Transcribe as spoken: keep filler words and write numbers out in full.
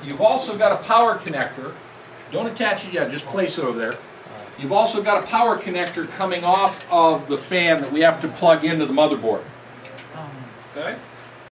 You've also got a power connector. Don't attach it yet, just place it over there. You've also got a power connector coming off of the fan that we have to plug into the motherboard. Okay?